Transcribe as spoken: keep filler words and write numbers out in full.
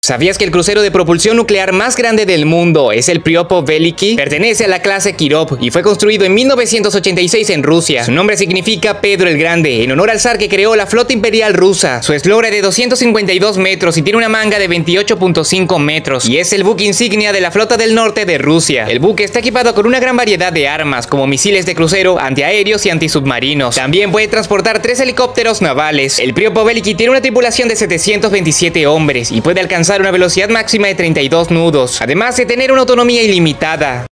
¿Sabías que el crucero de propulsión nuclear más grande del mundo es el Priopov Veliki? Pertenece a la clase Kirov y fue construido en mil novecientos ochenta y seis en Rusia. Su nombre significa Pedro el Grande, en honor al zar que creó la flota imperial rusa. Su eslora es de doscientos cincuenta y dos metros y tiene una manga de veintiocho punto cinco metros, y es el buque insignia de la flota del norte de Rusia. El buque está equipado con una gran variedad de armas, como misiles de crucero, antiaéreos y antisubmarinos. También puede transportar tres helicópteros navales. El Priopov Veliki tiene una tripulación de setecientos veintisiete hombres y puede alcanzar una velocidad máxima de treinta y dos nudos, además de tener una autonomía ilimitada.